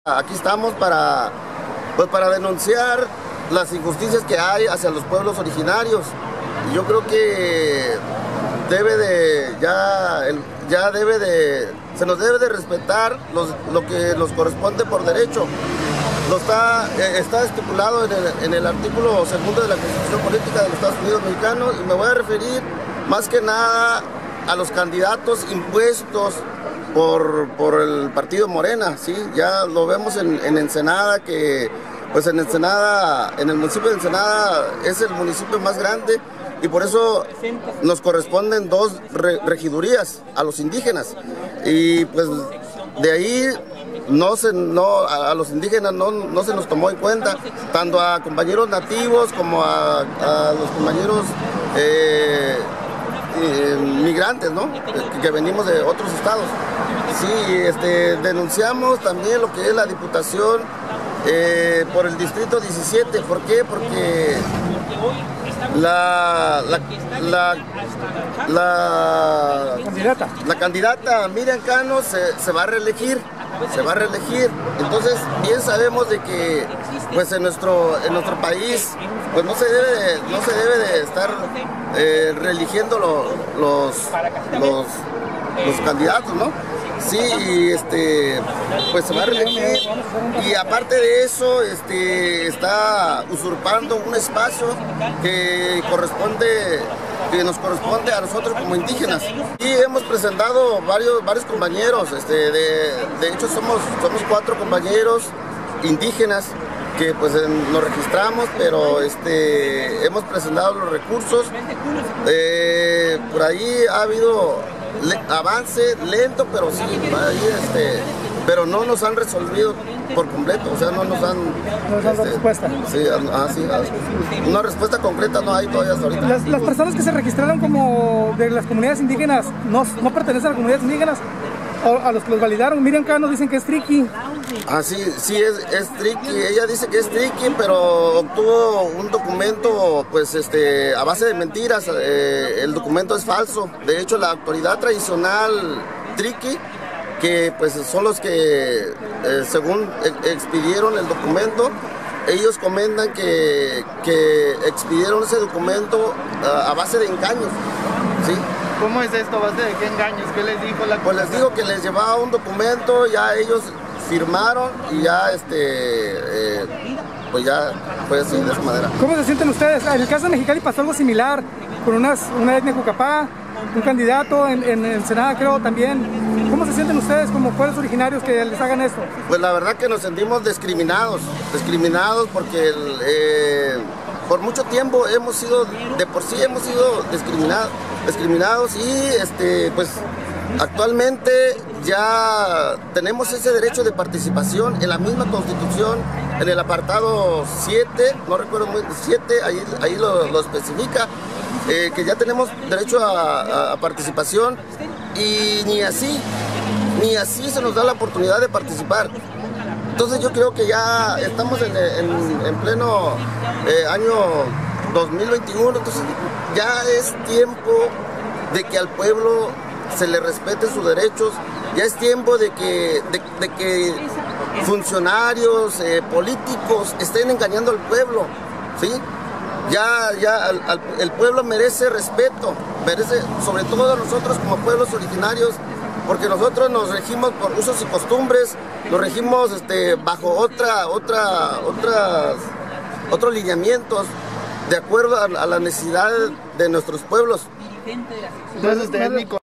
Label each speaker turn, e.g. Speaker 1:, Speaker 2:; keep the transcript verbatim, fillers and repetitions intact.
Speaker 1: Aquí estamos para, pues para denunciar las injusticias que hay hacia los pueblos originarios. Y yo creo que debe de, ya, el, ya debe de, se nos debe de respetar los, lo que nos corresponde por derecho. Lo está, está estipulado en el, en el artículo segundo de la Constitución Política de los Estados Unidos Mexicanos, y me voy a referir más que nada a los candidatos impuestos por, por el partido Morena, ¿sí? Ya lo vemos en, en Ensenada, que pues en Ensenada, en el municipio de Ensenada es el municipio más grande, y por eso nos corresponden dos re, regidurías a los indígenas, y pues de ahí no se, no, a, a los indígenas no, no se nos tomó en cuenta, tanto a compañeros nativos como a, a los compañeros eh, eh, migrantes, ¿no? Que, que venimos de otros estados. Sí, este, denunciamos también lo que es la diputación eh, por el distrito diecisiete. ¿Por qué? Porque la, la, la, la,
Speaker 2: candidata.
Speaker 1: la candidata Miriam Cano se, se va a reelegir. se va a reelegir, entonces bien sabemos de que pues en nuestro en nuestro país pues no se debe de, no se debe de estar eh, reeligiendo lo, los, los los candidatos, ¿no? Sí, y este pues se va a reelegir, y aparte de eso este está usurpando un espacio que corresponde que nos corresponde a nosotros como indígenas. Y hemos presentado varios varios compañeros, este, de, de hecho somos, somos cuatro compañeros indígenas que pues nos registramos, pero este, hemos presentado los recursos. Eh, por ahí ha habido le, avance lento, pero sí, ahí, este, pero no nos han resolvido por completo, o sea, no nos han...
Speaker 2: ¿Nos dan este, respuesta?
Speaker 1: Sí, ah, sí, ah, una respuesta concreta no hay todavía hasta ahorita.
Speaker 2: Las, las personas que se registraron como de las comunidades indígenas, ¿no, no pertenecen a las comunidades indígenas? ¿O a los que los validaron? Miriam Cano dicen que es triqui.
Speaker 1: Ah, sí, sí, es, es triqui, ella dice que es triqui, pero obtuvo un documento, pues, este, a base de mentiras, eh, el documento es falso. De hecho, la autoridad tradicional triqui, que pues son los que, eh, según expidieron el documento, ellos comentan que, que expidieron ese documento uh, a base de engaños, ¿sí?
Speaker 3: ¿Cómo es esto? ¿A base de qué engaños? ¿Qué les dijo la
Speaker 1: Pues les digo que les llevaba un documento, ya ellos firmaron y ya este, eh, pues ya fue así de esa manera.
Speaker 2: ¿Cómo se sienten ustedes? En el caso de Mexicali pasó algo similar, con unas, una etnia cucapá, un candidato en, en Ensenada creo también. ¿Cómo se sienten ustedes como pueblos originarios que les hagan esto?
Speaker 1: Pues la verdad que nos sentimos discriminados, discriminados porque el, eh, por mucho tiempo hemos sido, de por sí hemos sido discriminados, discriminados y este, pues actualmente ya tenemos ese derecho de participación en la misma Constitución, en el apartado siete, no recuerdo muy, siete, ahí, ahí lo, lo especifica, eh, que ya tenemos derecho a, a, a participación, y ni así, ni así se nos da la oportunidad de participar. Entonces yo creo que ya estamos en, en, en pleno eh, año dos mil veintiuno, entonces ya es tiempo de que al pueblo se le respeten sus derechos, ya es tiempo de que, de, de que funcionarios eh, políticos estén engañando al pueblo, ¿sí? Ya, ya al, al, el pueblo merece respeto, merece, sobre todo nosotros como pueblos originarios, porque nosotros nos regimos por usos y costumbres, nos regimos este, bajo otra, otra, otras, otros lineamientos, de acuerdo a, a la necesidad de nuestros pueblos.
Speaker 3: Entonces, técnico.